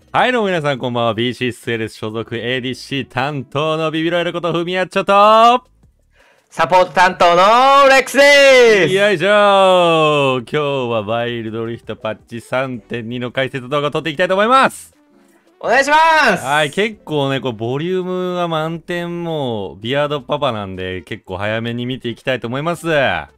はいどうも皆さんこんばんは。 BCSLS 所属 ADC 担当のビビロイルことふみやっちょとサポート担当のレックスでーす。 よいしょー。今日はワイルドリフトパッチ 3.2 の解説動画を撮っていきたいと思います。 お願いします。 はい、結構ね、これボリュームが満点、もうビアードパパなんで結構早めに見ていきたいと思います。はい、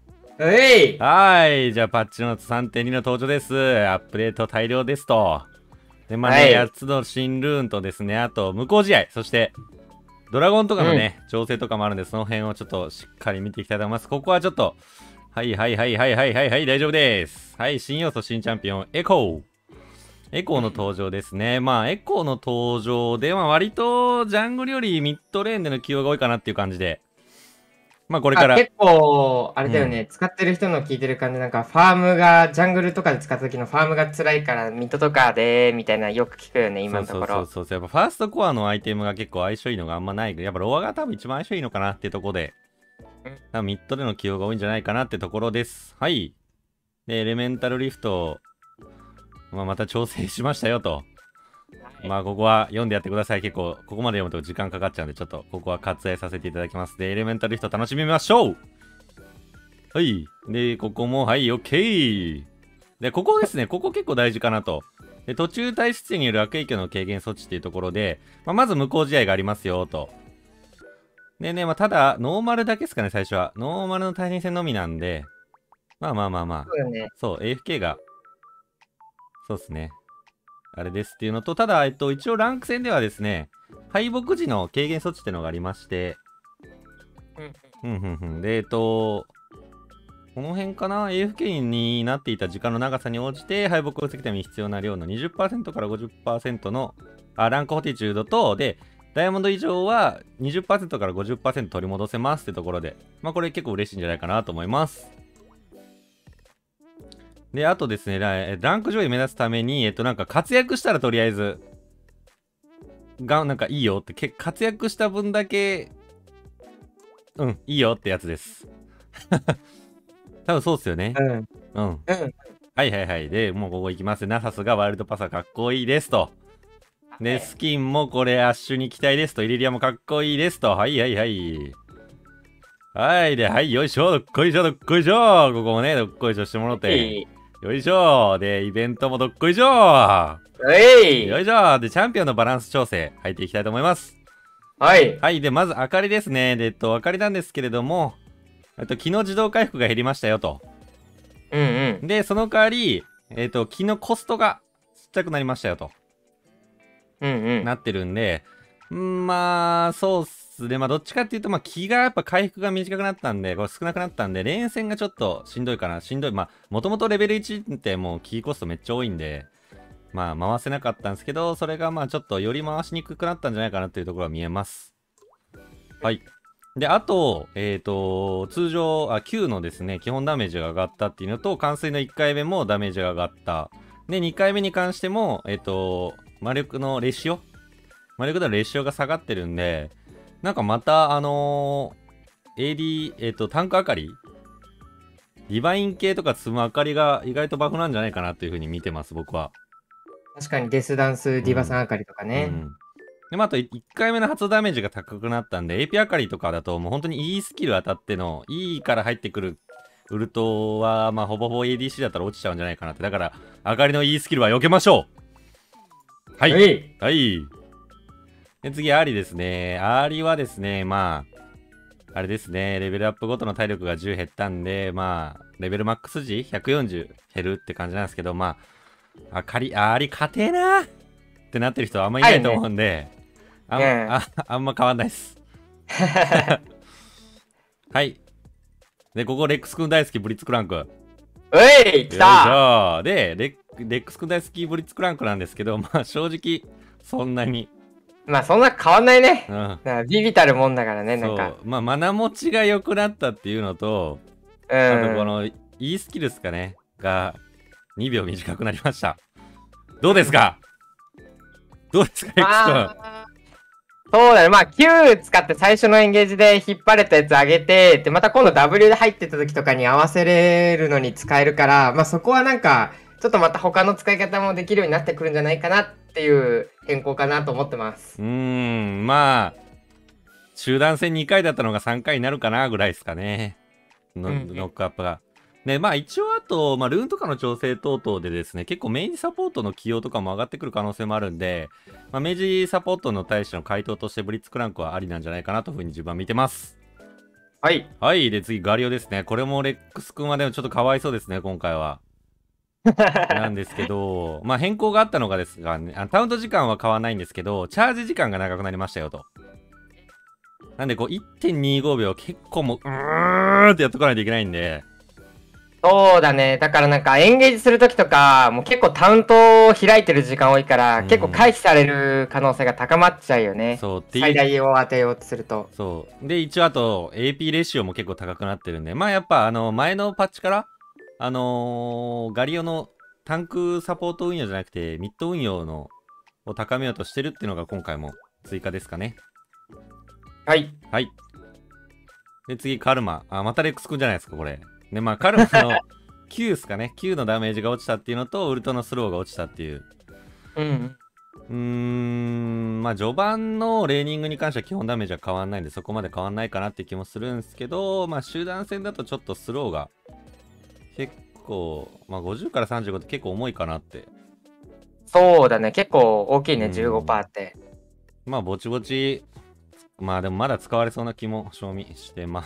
じゃあパッチノート 3.2 の登場です。アップデート大量ですと。で、まあね、8つの新ルーンとですね、あと無効試合、そしてドラゴンとかのね、調整とかもあるんで、その辺をちょっとしっかり見ていきたいと思います。ここはちょっと、はいはいはいはいはいはいはい、大丈夫です。はい、新要素、新チャンピオン、エコー。エコーの登場ですね。まあ、エコーの登場で、まあ、割と、ジャングルよりミッドレーンでの起用が多いかなっていう感じで。まあ、これから。 結構、あれだよね、使ってる人の聞いてる感じ、なんか、ファームが、ジャングルとかで使った時のファームが辛いから、ミッドとかで、みたいな、よく聞くよね、今のところ。 そう。やっぱ、ファーストコアのアイテムが結構相性いいのがあんまない。やっぱ、ロアが多分一番相性いいのかなっていうところで、多分ミッドでの起用が多いんじゃないかなってところです。はい。で、エレメンタルリフト、まあ、また調整しましたよと。まあ、ここは読んでやってください。結構、ここまで読むと時間かかっちゃうんで、ちょっと、ここは割愛させていただきます。で、エレメンタルリフト楽しみましょう。はい。で、ここも、はい、オッケー。で、ここですね。ここ結構大事かなと。で、途中退出による悪影響の軽減措置っていうところで、まず無効試合がありますよ、と。でね、ただ、ノーマルだけですかね、最初は。ノーマルの対人戦のみなんで、まあ。 そうだね。 そう、AFK が、そうですね。あれですっていうのと、ただ、一応ランク戦ではですね、敗北時の軽減措置っていうのがありまして、で、この辺かな ?AFK になっていた時間の長さに応じて、敗北を防ぐために必要な量の 20% から 50% の、ランクホティチュードと、で、ダイヤモンド以上は 20% から 50% 取り戻せますってところで、まあこれ結構嬉しいんじゃないかなと思います。で、あとですね、ランク上位目指すために、なんか活躍したらとりあえず、なんかいいよって、活躍した分だけ、いいよってやつです。多分そうっすよね。はい。で、もうここ行きます。ナサスがワイルドパサかっこいいですと。で、スキンもこれアッシュに期待ですと。イリリアもかっこいいですと。はい。はい、で、はい、よいしょ、どっこいしょ。ここもね、どっこいしょしてもらって。よいしょ。で、イベントもどっこいしょ。よいしょ。で、チャンピオンのバランス調整入っていきたいと思います。はい。で、まず、あかりですね。で、あかりなんですけれども、気の自動回復が減りましたよと。で、その代わり、気のコストがちっちゃくなりましたよと。なってるんで、まあ、そうっすね。まあ、どっちかっていうと、気がやっぱ回復が短くなったんで、これ少なくなったんで、連戦がちょっとしんどいかな。もともとレベル1ってもうキーコストめっちゃ多いんで、回せなかったんですけど、それがちょっとより回しにくくなったんじゃないかなっていうところが見えます。はい。で、あと、通常、Q のですね、基本ダメージが上がったっていうのと、冠水の1回目もダメージが上がった。で、2回目に関しても、魔力のレシオが下がってるんで、なんかまた、AD、タンク明かりディバイン系とか積む明かりが意外とバフなんじゃないかなというふうに見てます、僕は。 確かにデスダンス、ディバさんあかりとかね。 で、あと1回目の発動ダメージが高くなったんで、AP あかりとかだともう本当にいいスキル当たっての、いいから入ってくるウルトは、ほぼほぼ ADC だったら落ちちゃうんじゃないかなって。だから、あかりのいいスキルは避けましょう。はい。で、次、アーリですね。アーリはですね、あれですね、レベルアップごとの体力が10減ったんで、レベルマックス時140減るって感じなんですけど、アーリ勝てえなーってなってる人はあんまいないと思うんで、あんま変わんないっす。はい。で、ここ、レックスくん大好き、ブリッツクランク。 来たで、レックスくん大好き、ブリッツクランクなんですけど、正直、そんなに。 そんな変わんないね。ビビたるもんだからね、なんか。 マナ持ちが良くなったっていうのと、あとこの、いいスキルですかね、が、2秒短くなりました。どうですかレックスくん。 そうだね。Q 使って最初のエンゲージで引っ張れたやつ上げて、で、また今度 W で入ってた時とかに合わせれるのに使えるから、そこはなんか、ちょっとまた他の使い方もできるようになってくるんじゃないかなっっていう変更かなと思ってます。 まあ、集団戦2回だったのが3回になるかなぐらいですかね。ノックアップが。で、まあ一応あと、まあルーンとかの調整等々でですね、結構メインサポートの起用とかも上がってくる可能性もあるんで、まあ明治サポートの対しての回答としてブリッツクランクはありなんじゃないかなというふうに自分は見てます。 はい。 はい。で、次、ガリオですね。これもレックス君はでもちょっとかわいそうですね、今回は。なんですけど、まあ変更があったのがですが、ね、タウント時間は変わらないんですけど、チャージ時間が長くなりましたよと。なんでこう 1.25 秒結構もう、ってやっとかないといけないんで。 そうだね。だからなんかエンゲージするときとか、もう結構タウントを開いてる時間多いから、結構回避される可能性が高まっちゃうよね。そう。最大を当てようとすると。 そう。で、一応あと AP レシオも結構高くなってるんで、まあやっぱ前のパッチから、ガリオのタンクサポート運用じゃなくて、ミッド運用のを高めようとしてるっていうのが今回も追加ですかね。 はい。 はい。で、次、カルマ。またレックスくんじゃないですか、これ。で、まあ、カルマの9ですかね。9のダメージが落ちたっていうのと、ウルトのスローが落ちたっていう。まあ、序盤のレーニングに関しては基本ダメージは変わんないんで、そこまで変わんないかなって気もするんですけど、まあ、集団戦だとちょっとスローが結構、まあ、50から35って結構重いかなって。 そうだね。結構大きいね、15% って。 まあ、ぼちぼち、まあでもまだ使われそうな気も賞味してます。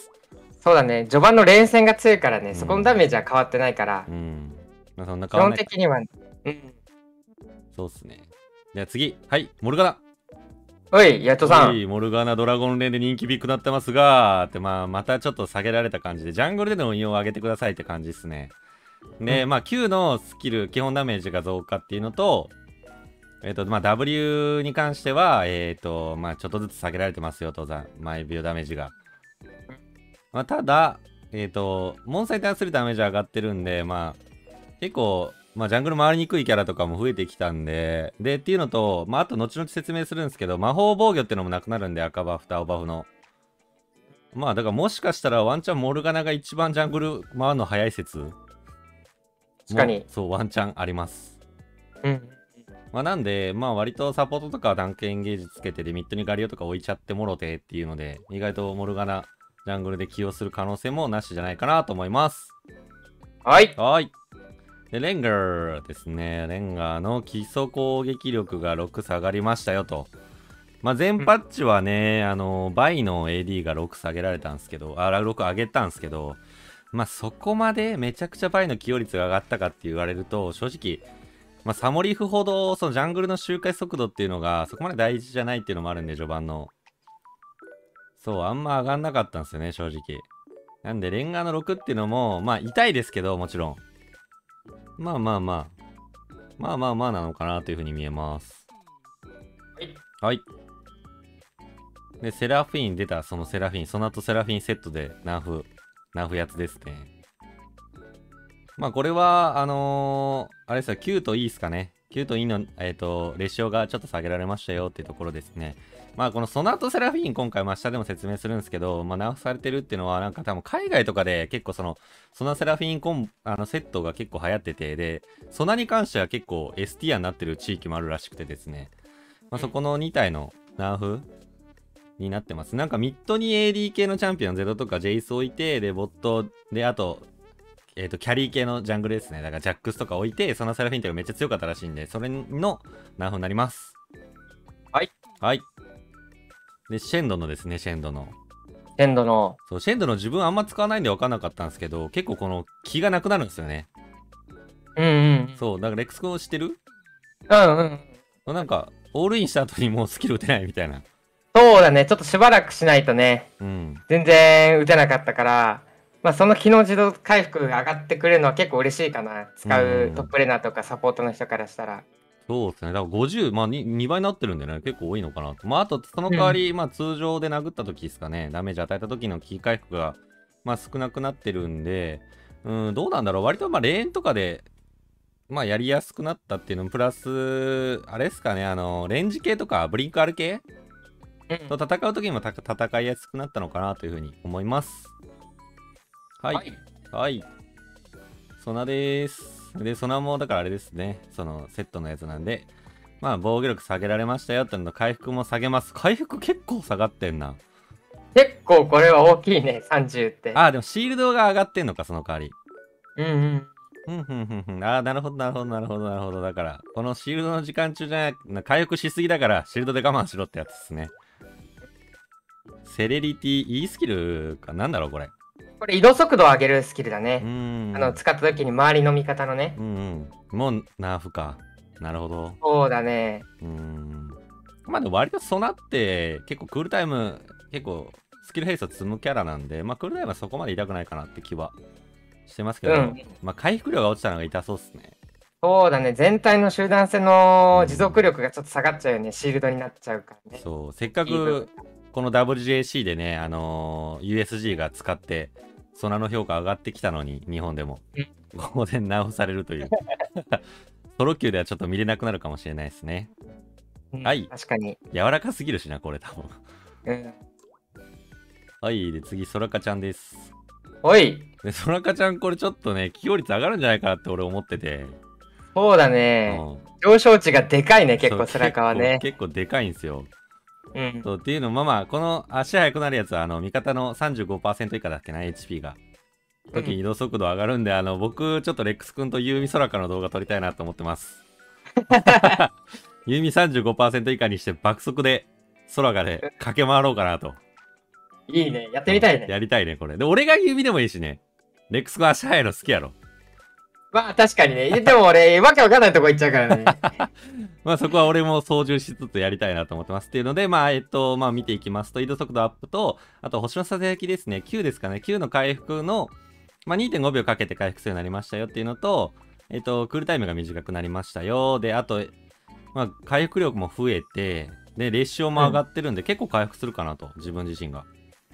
そうだね。序盤の連戦が強いからね、そこのダメージは変わってないから。 まあ、そんな基本的には、 そうっすね。では次、はい、モルガナ。 おい、ヤトさん。 モルガナドラゴンレーンで人気ビッグなってますが、まあ、またちょっと下げられた感じで、ジャングルでの運用を上げてくださいって感じですね。で、まあ、Q のスキル、基本ダメージが増加っていうのと、まあ、W に関しては、まあ、ちょっとずつ下げられてますよと、毎秒ダメージが。まあ、ただ、モンスターに対するダメージ上がってるんで、まあ、結構、まあ、ジャングル回りにくいキャラとかも増えてきたんで、っていうのと、まあ、あと、後々説明するんですけど、魔法防御ってのもなくなるんで、赤バフと青バフの。まあ、だからもしかしたら、ワンチャンモルガナが一番ジャングル回るの早い説。 確かに。 そう、ワンチャンあります。まあ、なんで、まあ、割とサポートとかはダンケンゲージつけてで、ミッドにガリオとか置いちゃってもろてっていうので、意外とモルガナ、ジャングルで起用する可能性もなしじゃないかなと思います。 はい。 はい。で、レンガーですね。レンガーの基礎攻撃力が6下がりましたよと。まあ、全パッチはね、バイの AD が6下げられたんですけど、6上げたんですけど、まあ、そこまでめちゃくちゃバイの起用率が上がったかって言われると、正直、まあ、サモリフほど、そのジャングルの周回速度っていうのが、そこまで大事じゃないっていうのもあるんで、序盤の。そう、あんま上がんなかったんですよね、正直。なんで、レンガーの6っていうのも、まあ、痛いですけど、もちろん。まあまあまあ。まあまあまあなのかなというふうに見えます。はい。で、セラフィン出た、そのセラフィン、その後セラフィンセットでナーフやつですね。まあこれは、あれですよ、Q と E ですかね。Q と E の、レシオがちょっと下げられましたよっていうところですね。まあこのソナートセラフィン今回下でも説明するんですけど、まあナーフされてるっていうのはなんか多分海外とかで結構そのソナセラフィンセットが結構流行ってて、で、ソナに関しては結構 S ティアになってる地域もあるらしくてですね。まあそこの2体のナーフになってます。なんかミッドに AD 系のチャンピオンゼロとかジェイス置いて、で、ボットで、あと、キャリー系のジャングルですね。だからジャックスとか置いて、そのセラフィンっていうのがめっちゃ強かったらしいんで、それのナーフになります。 はい。 はい。で、シェンドのですね、シェンドの。 そう、 シェンドの自分あんま使わないんで分かんなかったんですけど、結構この気がなくなるんですよね。そう、だからレックス君知ってる？なんか、オールインした後にもうスキル打てないみたいな。 そうだね、ちょっとしばらくしないとね、全然打てなかったから、まあその機能自動回復が上がってくれるのは結構嬉しいかな。使うトップレーナーとかサポートの人からしたら。 そうですね。だから50、まあ 2倍になってるんでね、結構多いのかなと。まああと、その代わり、まあ通常で殴った時ですかね、ダメージ与えた時のキー回復が、まあ少なくなってるんで、どうなんだろう。割とまあレーンとかで、まあやりやすくなったっていうのプラス、あれですかね、レンジ系とかブリンク R 系と戦う時にも戦いやすくなったのかなというふうに思います。はい。はい。ソナです。で、ソナもだからあれですね。そのセットのやつなんで。 まあ、防御力下げられましたよってのと、回復も下げます。回復結構下がってんな。 結構これは大きいね、30って。 ああ、でもシールドが上がってんのか、その代わり。 うんうん。ああ、なるほど。だから、このシールドの時間中じゃない、回復しすぎだから、シールドで我慢しろってやつですね。セレリティ、いいスキルか、なんだろう、これ。 これ移動速度を上げるスキルだね。使った時に周りの味方のね。 もうナーフか。なるほど。 そうだね。 まあでも割とソナって結構クールタイム、結構スキルヘイスト積むキャラなんで、まあクールタイムはそこまで痛くないかなって気はしてますけど、まあ回復量が落ちたのが痛そうっすね。 そうだね。全体の集団戦の持続力がちょっと下がっちゃうよね。シールドになっちゃうからね。 そう、せっかくこの WJC でね、USG が使って、ソナの評価上がってきたのに、日本でも。ここで直されるという。ソロ級ではちょっと見れなくなるかもしれないですね。はい。 確かに。 柔らかすぎるしな、これ多分。はい。で、次、ソラカちゃんです。 おい。 で、ソラカちゃん、これちょっとね、起用率上がるんじゃないかなって俺思ってて。 そうだね。上昇値がでかいね、結構、ソラカはね。 結構でかいんですよ。そうっていうのまあこの足速くなるやつは味方の 35% 以下だっけな HP が時に移動速度上がるんで僕ちょっとレックス君とユーミソラカの動画撮りたいなと思ってますユーミ 35% 以下にして爆速で空がで駆け回ろうかなと。 いいね、やってみたいね。 やりたいねこれで。俺がユーミでもいいしね。レックス君足速いの好きやろ。 まあ確かにね。でも俺、わけわかんないとこ行っちゃうからね。 まあそこは俺も操縦しつつやりたいなと思ってます。っていうので、まあ見ていきますと、移動速度アップと、あと星のささやきですね。9ですかね。9の回復の、まあ 2.5 秒かけて回復するようになりましたよっていうのと、クールタイムが短くなりましたよ。で、あと、まあ回復力も増えて、で、レシオも上がってるんで、結構回復するかなと、自分自身が。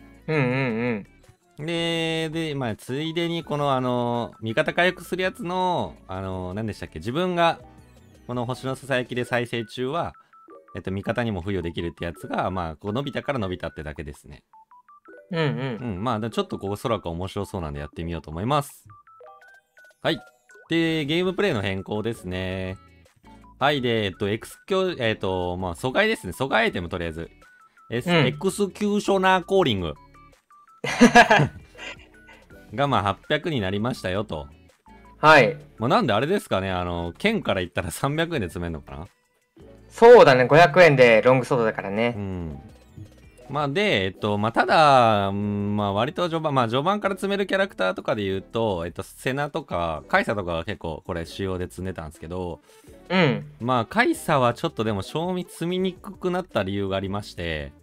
で、まあ、ついでに、この、味方回復するやつの、何でしたっけ、自分が、この星のささやきで再生中は、味方にも付与できるってやつが、まあ、こう伸びたから伸びたってだけですね。まあ、ちょっとここ、空が面白そうなんでやってみようと思います。はい。で、ゲームプレイの変更ですね。はい。で、まあ、阻害ですね。阻害アイテムとりあえず。エクスキューショナーコーリング。がまあ800になりましたよと。 はい。 まあなんであれですかね、県から言ったら300円で積めるのかな。 そうだね、500円でロングソードだからね。 まあで、まあただ、まあ割と序盤から積めるキャラクターとかで言うと、セナとか、カイサとかが結構これ主要で積んでたんですけど、まあカイサはちょっとでも賞味積みにくくなった理由がありまして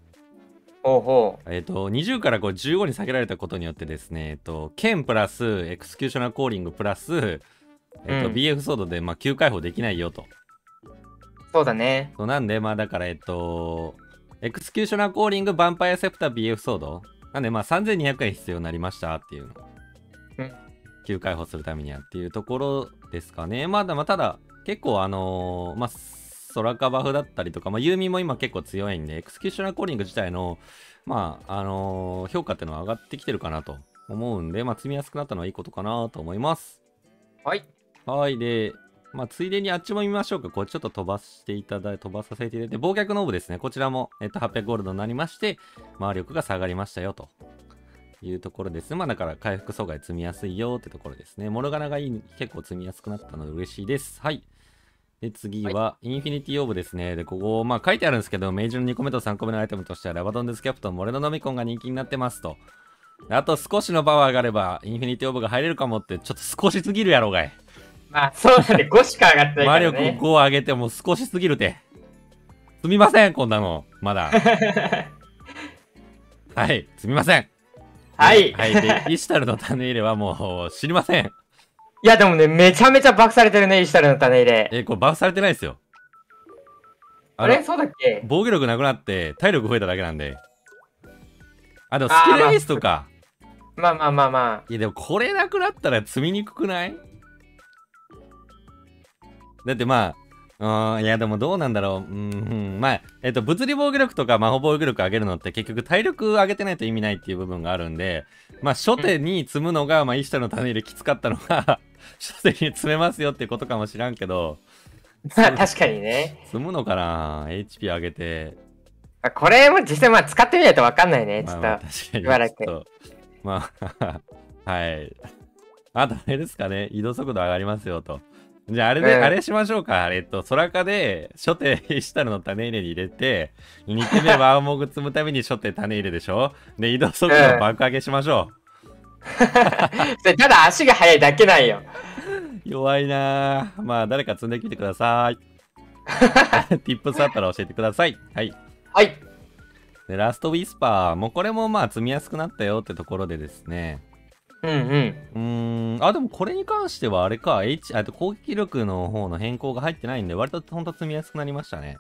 、20からこう15に下げられたことによってですね、剣プラスエクスキューショナーコーリングプラス、BF ソードでまあ急解放できないよと。 そうだね。 なんでまあだからエクスキューショナーコーリングヴァンパイアセプター BF ソードなんでまあ3200円必要になりましたっていうの。急解放するためにはっていうところですかね。まあただ結構まあソラカバフだったりとか、まあ、ユーミも今結構強いんで、エクスキューショナーコーリング自体の、まあ、評価っていうのは上がってきてるかなと思うんで、まあ、積みやすくなったのはいいことかなと思います。 はい。 はい。で、まあ、ついでにあっちも見ましょうか。これちょっと飛ばさせていただいて、忘却ノーブですね。こちらも、800ゴールドになりまして、魔力が下がりましたよというところですね。まあ、だから回復阻害積みやすいよってところですね。モルガナが結構積みやすくなったので嬉しいです。はい。で、次は、インフィニティオーブですね。で、ここ、まあ書いてあるんですけど、明治の2個目と3個目のアイテムとしては、ラバドンデスキャプトン、モレノノミコンが人気になってますと。あと少しのパワー上がれば、インフィニティオーブが入れるかもって、ちょっと少しすぎるやろがい。 まあ、そうだね。5しか上がってないからね。 魔力5上げても少しすぎるて。すみません、こんなの。まだ。はい、すみません。 はい。 はい。で、イシュタルの種入れはもう知りません。 いや、でもね、めちゃめちゃバフされてるね、イシュタルの種入れ。 これバフされてないですよ。 あれそうだっけ？ 防御力なくなって体力増えただけなんで。でもスキルエースとか。 まあ。 いや、でもこれなくなったら積みにくくない？だってまあ、いやでもどうなんだろう。まあ、物理防御力とか魔法防御力上げるのって結局体力上げてないと意味ないっていう部分があるんで、まあ初手に積むのが、まあイシュタルの種入れきつかったのが、初手に積めますよってことかもしらんけど、 まあ確かにね。 積むのかな ?HP 上げて。 これも実際まあ使ってみないとわかんないね。ちょっと。 確かに。 しばらく。 まあ、はい。あとあれですかね。移動速度上がりますよと。じゃああれで、あれしましょうか。空化で初手したの種入れに入れて、2手目ワーモグ積むために初手種入れでしょ。で、移動速度爆上げしましょう。 それただ足が速いだけなんよ。 弱いなぁ。まあ、誰か積んできてください。ティップスあったら教えてください。はい。 はい。 で、ラストウィスパー。もうこれもまあ積みやすくなったよってところでですね。あ、でもこれに関してはあれか、あと攻撃力の方の変更が入ってないんで、割とほんと積みやすくなりましたね。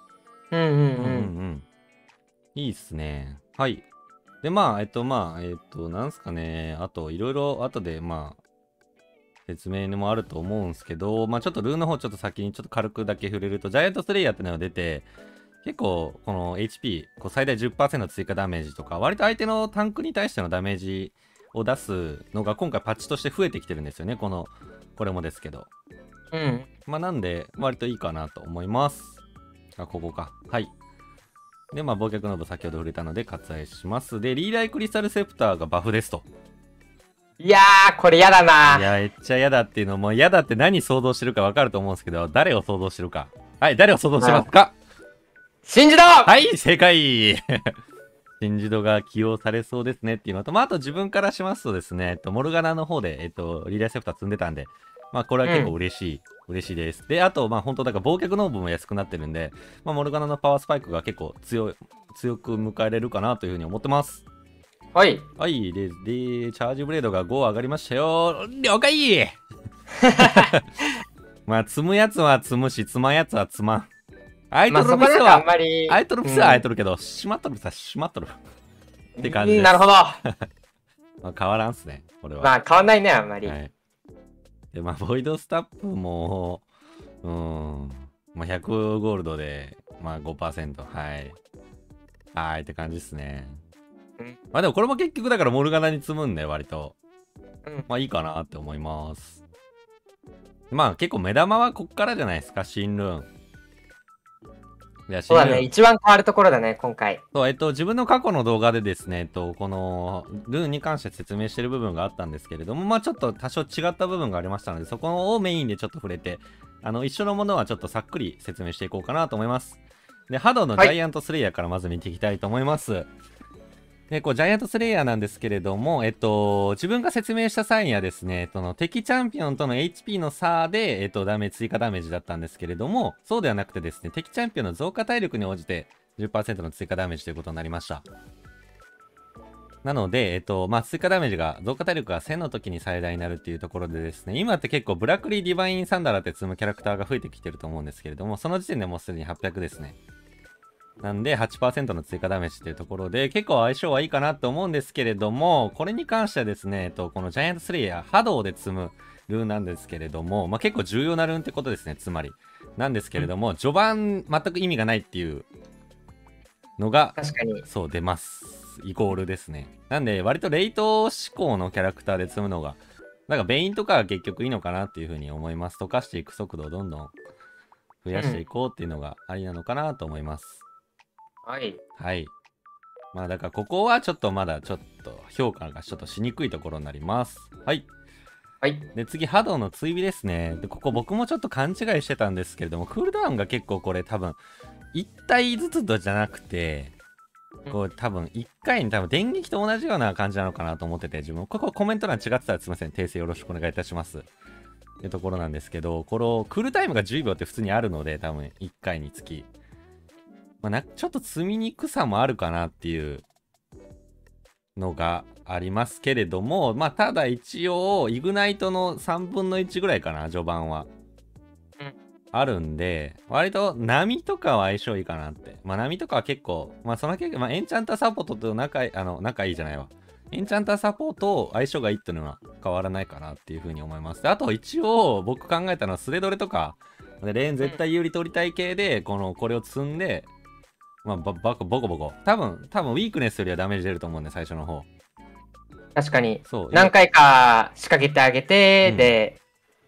いいっすね。はい。で、なんすかね、あと、いろいろ、後で、説明もあると思うんすけど、ちょっとルーンの方ちょっと先にちょっと軽くだけ触れると、ジャイアントスレイヤーってのが出て、結構、この HP、最大 10% 追加ダメージとか、割と相手のタンクに対してのダメージを出すのが今回パッチとして増えてきてるんですよね。これもですけど。なんで、割といいかなと思います。あ、ここか。はい。で、忘却ノブ先ほど触れたので割愛します。で、リーライクリスタルセプターがバフですと。 いやー、これ嫌だな。 いや、めっちゃ嫌だっていうのも、嫌だって何想像してるか分かると思うんですけど、誰を想像してるか。はい、誰を想像してますか？ 新次郎！ はい、正解新次郎が起用されそうですねっていうのと、あと自分からしますとですね、モルガナの方で、リーライセプター積んでたんで、これは結構嬉しいです。で、あと、本当だから忘却ノーブも安くなってるんで、モルガナのパワースパイクが結構強く迎えれるかなというふうに思ってます。 はい。 はい。で、チャージブレードが5上がりましたよ。了解積むやつは積むし、積まんやつは積まん。アイトルミスは、アイトルミスはアイトルけど、しまっとるミスはしまっとる。って感じです。 なるほど。 変わらんっすね、これは。 変わんないね、あんまり。はい、 で、ボイドスタップも、100ゴールドで、5%。はい。はいって感じですね。でもこれも結局だからモルガナに積むんで、割と。いいかなって思います。結構目玉はこっからじゃないですか、新ルーン。 そうだね、一番変わるところだね、今回。 そう、自分の過去の動画でですね、このルーンに関して説明してる部分があったんですけれども、ちょっと多少違った部分がありましたので、そこをメインでちょっと触れて、一緒のものはちょっとさっくり説明していこうかなと思います。で、ハドのジャイアントスレイヤーからまず見ていきたいと思います。で、ジャイアントスレイヤーなんですけれども、自分が説明した際にはですね、敵チャンピオンとの HP の差で、追加ダメージだったんですけれども、そうではなくてですね、敵チャンピオンの増加体力に応じて 10% の追加ダメージということになりました。なので、追加ダメージが、増加体力が1000の時に最大になるっていうところでですね、今って結構ブラックリー・ディバイン・サンダラって積むキャラクターが増えてきてると思うんですけれども、その時点でもうすでに800ですね。なんで 8% の追加ダメージっていうところで結構相性はいいかなと思うんですけれども、これに関してはですね、このジャイアントスレイヤー、波動で積むルーンなんですけれども、結構重要なルーンってことですね、つまり。なんですけれども、序盤全く意味がないっていうのが、 確かに。 そう出ます。イコールですね。なんで割とレイト志向のキャラクターで積むのが、ベインとかが結局いいのかなっていうふうに思います。溶かしていく速度をどんどん増やしていこうっていうのがありなのかなと思います。 はい。 はい。だからここはちょっとまだちょっと評価がちょっとしにくいところになります。はい。 はい。 で、次、波動の追尾ですね。で、ここ僕もちょっと勘違いしてたんですけれども、クールダウンが結構これ多分、1体ずつじゃなくて、こう多分1回に電撃と同じような感じなのかなと思ってて、自分、ここコメント欄違ってたらすいません。訂正よろしくお願いいたします。ってところなんですけど、このクールタイムが10秒って普通にあるので、多分1回につき。ちょっと積みにくさもあるかなっていうのがありますけれども、ただ一応、イグナイトの3分の1ぐらいかな、序盤は。あるんで、割と波とかは相性いいかなって。波とかは結構、その結果、エンチャンターサポートと仲いいじゃないわ。エンチャンターサポート相性がいいっていうのは変わらないかなっていうふうに思います。で、あと一応、僕考えたのはスレドレとか、レーン絶対有利取りたい系で、これを積んで、ボコボコ。多分、ウィークネスよりはダメージ出ると思うんで、最初の方。 確かに。そう。何回か仕掛けてあげて、で、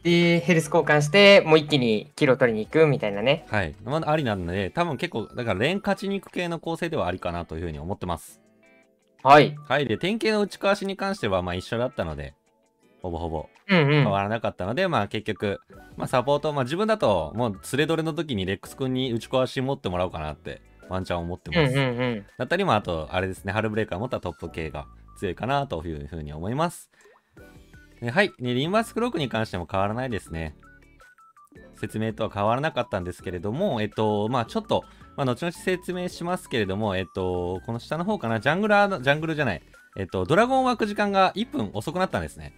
で、ヘルス交換して、もう一気にキルを取りに行くみたいなね。 はい。まあ、ありなんで、多分結構、だから連勝ちに行く系の構成ではありかなというふうに思ってます。 はい。 はい。で、典型の打ち壊しに関しては、まあ一緒だったので、ほぼほぼ変わらなかったので、まあ結局、まあサポート、まあ自分だと、もうスレドレの時にレックス君に打ち壊し持ってもらおうかなって、ワンチャン思ってます。だったり、まああと、あれですね、ハルブレーカー持ったトップ系が強いかなというふうに思います。はい。で、リンバースクロークに関しても変わらないですね。説明とは変わらなかったんですけれども、まあちょっと、まあ後々説明しますけれども、この下の方かな、ジャングルじゃない、ドラゴン湧く時間が1分遅くなったんですね。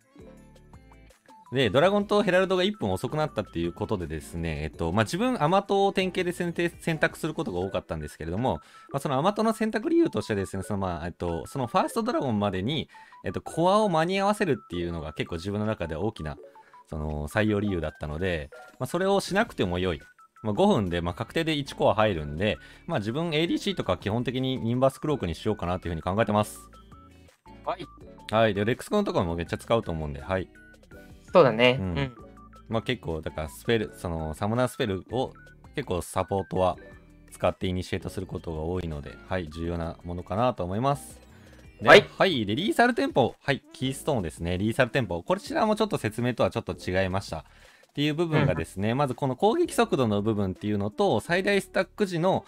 で、ドラゴンとヘラルドが1分遅くなったっていうことでですね、まあ自分、アマトを典型で選択することが多かったんですけれども、まあ、そのアマトの選択理由としてですね、そのまあ、そのファーストドラゴンまでに、コアを間に合わせるっていうのが結構自分の中で大きな、その採用理由だったので、まあ、それをしなくても良い。まあ、5分で、まあ、確定で1コア入るんで、まあ、自分 ADC とか基本的にニンバスクロークにしようかなというふうに考えてます。 はい。 はい。で、レックスコンとかもめっちゃ使うと思うんで、はい。 そうだね。 まあ結構、だからスペル、そのサモナースペルを結構サポートは使ってイニシエートすることが多いので、はい、重要なものかなと思います。はい。はい。で、リーサルテンポ。はい。キーストーンですね。リーサルテンポ。こちらもちょっと説明とはちょっと違いました。っていう部分がですね、まずこの攻撃速度の部分っていうのと、最大スタック時の、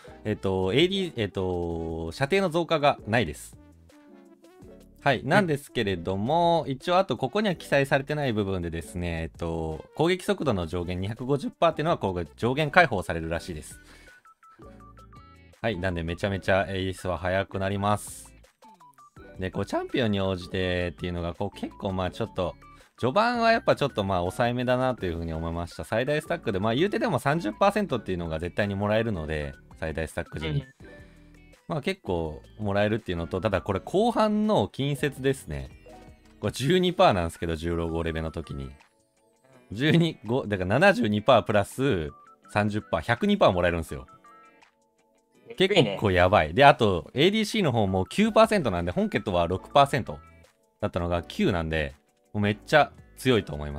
射程の増加がないです。はい。なんですけれども、一応、あと、ここには記載されてない部分でですね、攻撃速度の上限250%っていうのは、こう上限解放されるらしいです。はい。なんで、めちゃめちゃエースは速くなります。で、こう、チャンピオンに応じてっていうのが、こう、結構、まあ、ちょっと、序盤はやっぱちょっとまあ抑えめだなというふうに思いました。最大スタックで、まあ言うてでも 30% っていうのが絶対にもらえるので、最大スタック時に。まあ結構もらえるっていうのと、ただこれ後半の近接ですね。これ 12% なんですけど、16レベルの時に。12、だから 72% プラス 30%、102% もらえるんですよ。結構やばい。で、あと ADC の方も 9% なんで、本家とは 6% だったのが9なんで、もうめっちゃ強いと思います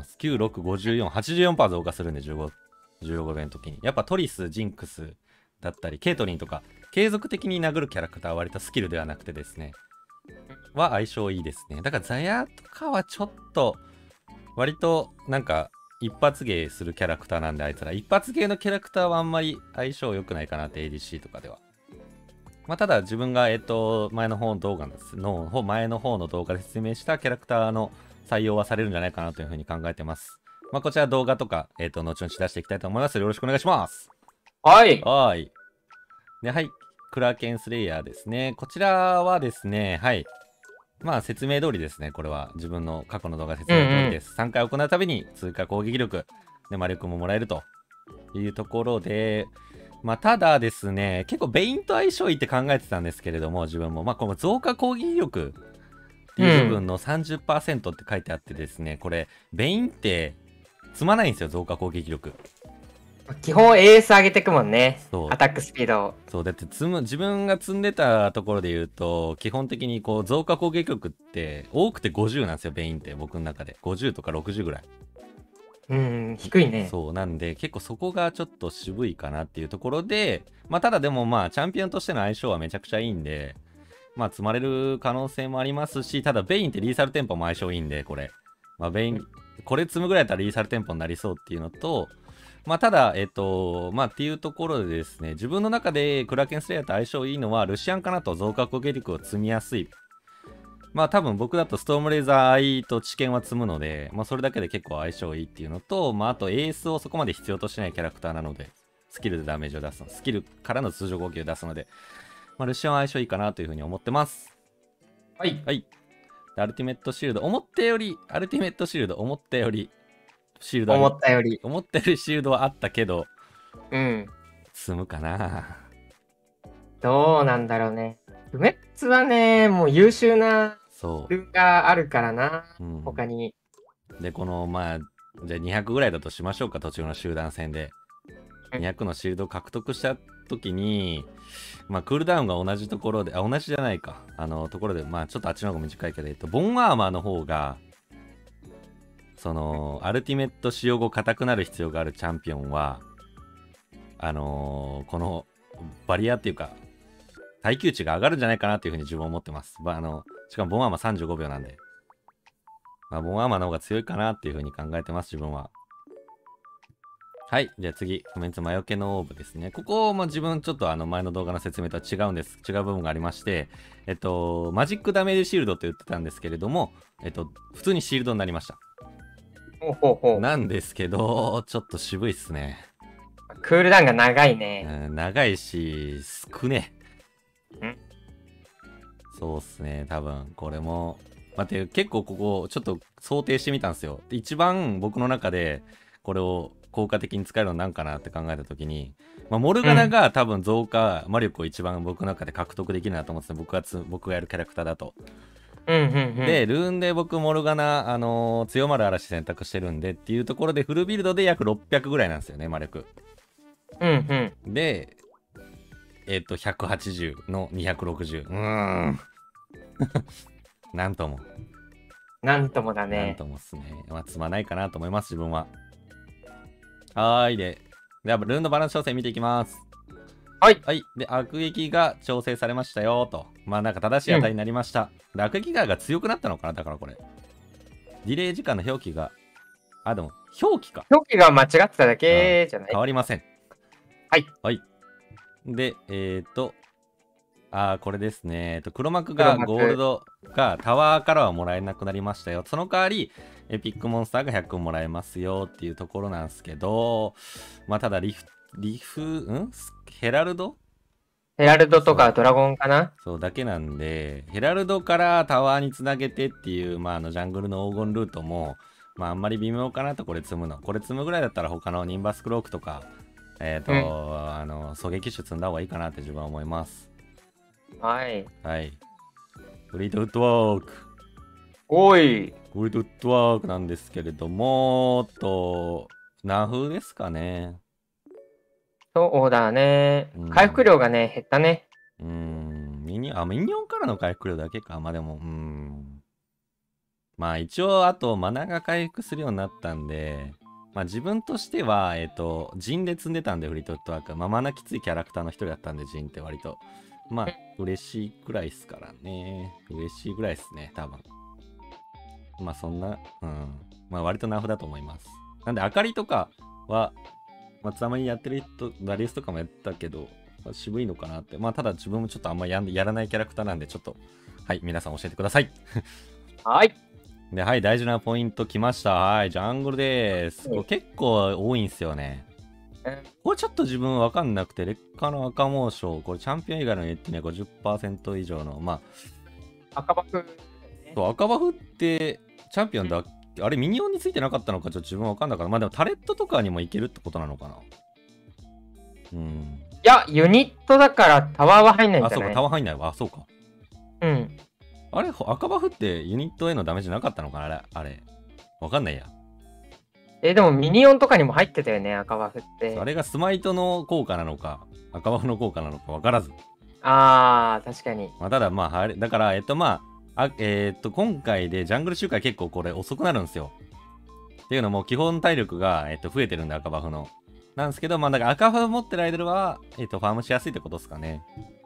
。9、6、54、84% 増加するんで、15レベルの時に。やっぱトリス、ジンクスだったり、ケイトリンとか、継続的に殴るキャラクターは割とスキルではなくてですね、は相性いいですね。だからザヤとかはちょっと、割となんか一発芸するキャラクターなんで、あいつら。一発芸のキャラクターはあんまり相性良くないかなって ADC とかでは。まあ、ただ自分が、前の方の動画の前の方の動画で説明したキャラクターの採用はされるんじゃないかなというふうに考えてます。まあ、こちら動画とか、後々出していきたいと思います。よろしくお願いします。 はい。 はい。で、はい。クラーケンスレイヤーですね。こちらはですね、はい。まあ説明通りですね。これは自分の過去の動画説明通りです。3回行うたびに追加攻撃力、で、魔力ももらえるというところで、まあただですね、結構ベインと相性いいって考えてたんですけれども、自分も、まあこの増加攻撃力っていう部分の 30% って書いてあってですね、これ、ベインって積まないんですよ、増加攻撃力。 基本エース上げてくもんね。アタックスピードを。 そう、だって自分が積んでたところで言うと、基本的にこう増加攻撃力って多くて50なんですよ、ベインって僕の中で。50とか60ぐらい。 低いね。 そう、なんで結構そこがちょっと渋いかなっていうところで、まあただでもまあチャンピオンとしての相性はめちゃくちゃいいんで、まあ積まれる可能性もありますし、ただベインってリーサルテンポも相性いいんで、これ。まあベイン、これ積むぐらいだったらリーサルテンポになりそうっていうのと、まあ、ただ、まあ、っていうところでですね、自分の中でクラーケンスレイヤーと相性いいのは、ルシアンかなと増加攻撃力を積みやすい。まあ、多分僕だとストームレーザーアイと知見は積むので、まあ、それだけで結構相性いいっていうのと、まあ、あとエースをそこまで必要としないキャラクターなので、スキルでダメージを出すの、スキルからの通常攻撃を出すので、まあ、ルシアンは相性いいかなというふうに思ってます。 はい。 はい。アルティメットシールド、思ったよりシールド思ったよりシールドはあったけど、積むかな。 どうなんだろうね。ルメッツはね、もう優秀なルがあるからな、他に。 で、この、まあ、じゃあ200ぐらいだとしましょうか、途中の集団戦で。200のシールドを獲得した時に、まあ、クールダウンが同じところで、同じじゃないか。ところで、まあ、ちょっとあっちの方が短いけど、ボンアーマーの方が、 その、アルティメット使用後硬くなる必要があるチャンピオンは、この、バリアっていうか、耐久値が上がるんじゃないかなっていうふうに自分は思ってます。しかもボンアーマー35秒なんで。ボンアーマーの方が強いかなっていうふうに考えてます、自分は。はい。じゃあ次、コメント魔除けのオーブですね。ここも自分ちょっと前の動画の説明とは違うんです。違う部分がありまして、マジックダメージシールドって言ってたんですけれども、普通にシールドになりました。なんですけど、ちょっと渋いっすね。 クールダウンが長いね。 長いし、少ね。そうっすね。多分、これも。待って、結構ここ、ちょっと想定してみたんですよ。で一番僕の中で、これを効果的に使えるのなんかなって考えたときに、モルガナが多分増加、魔力を一番僕の中で獲得できるなと思ってた。僕がやるキャラクターだと。で、ルーンで僕、モルガナ、強まる嵐選択してるんでっていうところで、フルビルドで約600ぐらいなんですよね、魔力。で、180の260。なんとも。 なんともだね。 なんともっすね。積まないかなと思います、自分は。はーい。では、ルーンのバランス調整見ていきます。 はい。 はい。で、悪撃が調整されましたよ、と。なんか正しい値になりました。で、悪撃が強くなったのかなだからこれ。ディレイ時間の表記が、でも、表記か。 表記が間違ってただけじゃない？ 変わりません。 はい。 はい。で、これですね。黒幕がゴールドがタワーからはもらえなくなりましたよ。その代わり、エピックモンスターが100もらえますよっていうところなんですけど、ただヘラルドとかドラゴンかな？ そうだけなんで、ヘラルドからタワーにつなげてっていう、ジャングルの黄金ルートも、あんまり微妙かなと、これ積むの。これ積むぐらいだったら他のニンバスクロークとか、狙撃手積んだ方がいいかなって自分は思います。 はい。 はい。フリートウッドワーク。 おい。 フリートウッドワークなんですけれども、ナフですかね。 そうだね。回復量がね、減ったね。 ミニオンからの回復量だけか。でも、一応、あと、マナが回復するようになったんで、自分としては、ジンで積んでたんで、フリートウッドワーク。マナきついキャラクターの一人だったんで、ジンって割と。嬉しいくらいっすからね。嬉しいぐらいっすね、多分。そんな、割とナフだと思います。なんで、あかりとかは、たまにやってる人、ダリウスとかもやったけど、渋いのかなって。ただ自分もちょっとあんまやらないキャラクターなんで、ちょっと、はい、皆さん教えてください。 はい。 で、はい、大事なポイント来ました。はい、ジャングルです。これ結構多いんすよね。これちょっと自分わかんなくて、劣化の赤紋章、これチャンピオン以外のエッジには 50% 以上の、 赤バフ、 赤バフって、チャンピオンだ、あれミニオンについてなかったのか、ちょっと自分わかんなかった。でもタレットとかにもいけるってことなのかな。 いや、ユニットだからタワーは入んないんじゃない？ そうか、タワー入んないわ。そうか。あれ、赤バフってユニットへのダメージなかったのかなあれ。わかんないや。 でもミニオンとかにも入ってたよね、赤バフって。 あれがスマイトの効果なのか、赤バフの効果なのかわからず。 確かに。 ただだから、今回でジャングル周回結構これ遅くなるんですよ。っていうのも基本体力が、増えてるんで赤バフの。なんですけど、だから赤バフ持ってる間は、ファームしやすいってことですかね。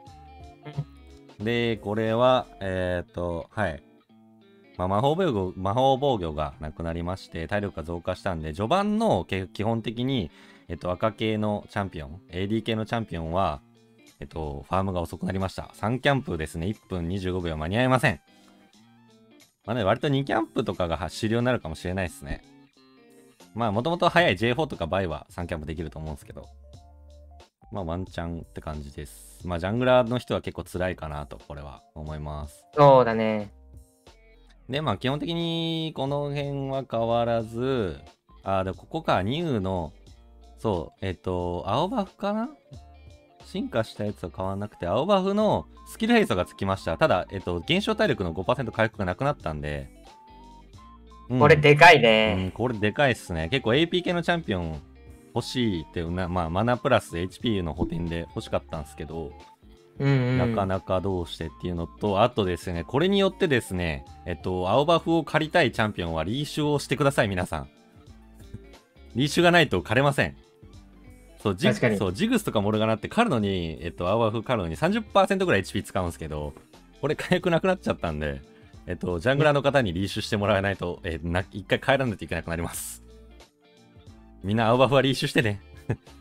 で、これは、はい。魔法防御がなくなりまして、体力が増加したんで、序盤の基本的に、赤系のチャンピオン、AD 系のチャンピオンは、ファームが遅くなりました。3キャンプですね。1分25秒間に合いません。割と2キャンプとかが主流になるかもしれないですね。もともと早い J4 とかバイは3キャンプできると思うんですけど。ワンチャンって感じです。ジャングラーの人は結構辛いかなと、これは思います。 そうだね。 で、基本的にこの辺は変わらず、で、ここか、ニューの、そう、青バフかな？進化したやつは変わらなくて、青バフのスキルヘイストがつきました。ただ、減少体力の 5% 回復がなくなったんで。 これでかいね。 これでかいっすね。結構 AP 系のチャンピオン欲しいっていうマナプラス HP の補填で欲しかったんですけど、 なかなかどうしてっていうのと、あとですね、これによってですね、青バフを借りたいチャンピオンはリーシュをしてください、皆さん。リーシュがないと狩れません。そう、ジグスとかモルガナって狩るのに、青バフ狩るのに 30% ぐらい HP 使うんですけど、これ回復なくなっちゃったんで、ジャングラーの方にリーシュしてもらわないと、一回帰らないといけなくなります。みんな青バフはリーシュしてね。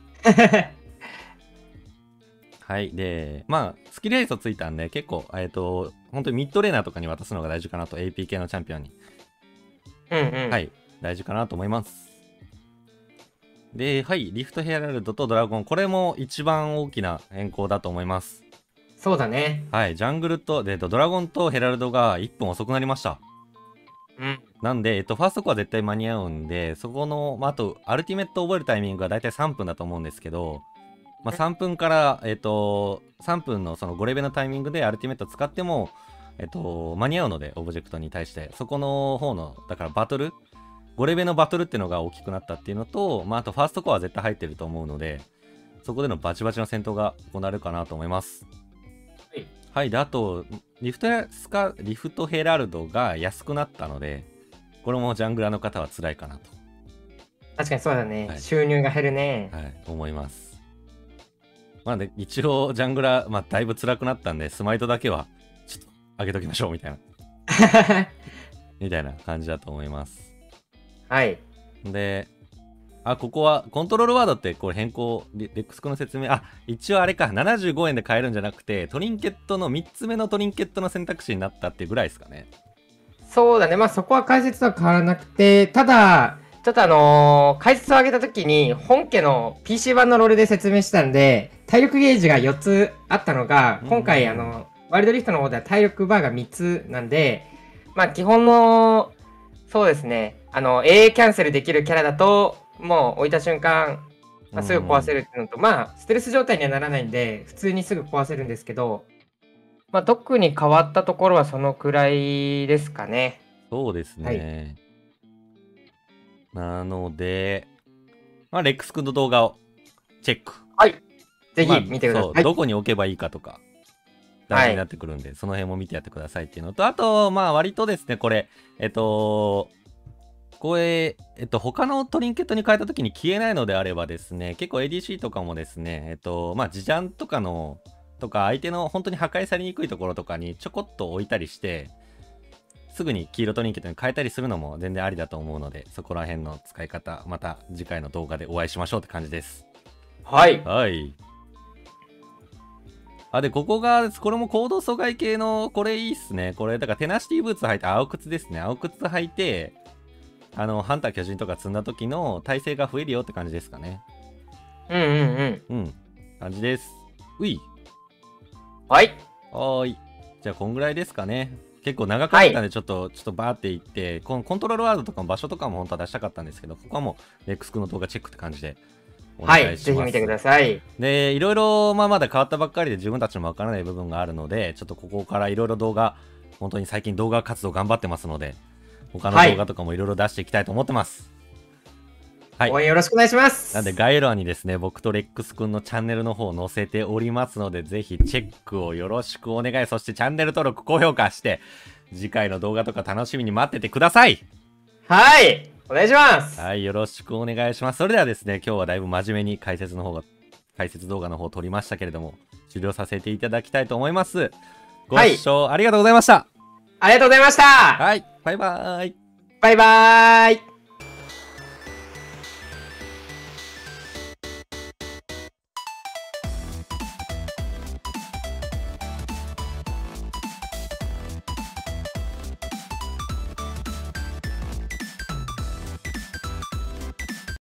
はい。で、まあ、スキルエイトついたんで、結構、本当にミッドレーナーとかに渡すのが大事かなと、AP 系のチャンピオンに。はい。大事かなと思います。で、はい。リフトヘラルドとドラゴン。これも一番大きな変更だと思います。 そうだね。 はい。ジャングルと、ドラゴンとヘラルドが1分遅くなりました。なんで、ファーストコア絶対間に合うんで、そこの、あと、アルティメット覚えるタイミングが大体3分だと思うんですけど、まあ、3分から、3分のその5レベルのタイミングでアルティメット使っても、間に合うので、オブジェクトに対して。そこの方の、だからバトル、5レベルのバトルっていうのが大きくなったっていうのと、まあ、あとファーストコアは絶対入ってると思うので、そこでのバチバチの戦闘が行われるかなと思います。はい。はい。で、あと、リフトヘラルドが安くなったので、これもジャングラーの方は辛いかなと。 確かにそうだね。はい、収入が減るね。 はい、思います。まあね、一応、ジャングラー、まあ、だいぶ辛くなったんで、スマイトだけは、ちょっと、上げときましょう、みたいな。みたいな感じだと思います。 はい。 で、ここは、コントロールワードって、これ変更、レックスクの説明、一応あれか、75円で買えるんじゃなくて、トリンケットの3つ目のトリンケットの選択肢になったっていうぐらいですかね。 そうだね。まあ、そこは解説とは変わらなくて、ただ、ちょっと解説を上げたときに、本家の PC 版のロールで説明したんで、体力ゲージが4つあったのが、今回、ワイルドリフトの方では体力バーが3つなんで、まあ、基本の、そうですね、AA キャンセルできるキャラだと、もう置いた瞬間、すぐ壊せるっていうのと、まあ、ステルス状態にはならないんで、普通にすぐ壊せるんですけど、まあ、特に変わったところはそのくらいですかね。 そうですね。はい、なので、まあ、レックス君の動画をチェック。 はい。ぜひ見てください。 どこに置けばいいかとか、大事になってくるんで、その辺も見てやってくださいっていうのと、あと、まあ、割とですね、これ、これ、他のトリンケットに変えた時に消えないのであればですね、結構 ADC とかもですね、まあ、自ジャンとか相手の本当に破壊されにくいところとかにちょこっと置いたりして、すぐに黄色トリンケットに変えたりするのも全然ありだと思うので、そこら辺の使い方、また次回の動画でお会いしましょうって感じです。 はい。 はい。で、これも行動阻害系の、これいいっすね。これ、だからテナシティブーツ履いて、青靴ですね。青靴履いて、ハンター巨人とか積んだ時の耐性が増えるよって感じですかね。感じです。うい。 はい。 じゃあ、こんぐらいですかね。結構長かったんで、ちょっとバーっていって、コントロールワードとかも場所とかも本当は出したかったんですけど、ここはもう、レックス君の動画チェックって感じで。 はい、ぜひ見てください。 で、いろいろ、まだ変わったばっかりで自分たちもわからない部分があるので、ちょっとここからいろいろ動画、本当に最近動画活動頑張ってますので、他の動画とかもいろいろ出していきたいと思ってます。 はい。応援よろしくお願いします。 なんで概要欄にですね、僕とレックスくんのチャンネルの方を載せておりますので、ぜひチェックをよろしくお願い。そしてチャンネル登録、高評価して、次回の動画とか楽しみに待っててください。 はい。お願いします。 はい、よろしくお願いします。それではですね、今日はだいぶ真面目に解説動画の方を撮りましたけれども、終了させていただきたいと思います。ご視聴ありがとうございました。 ありがとうございました。 はい、バイバーイ。 バイバーイ。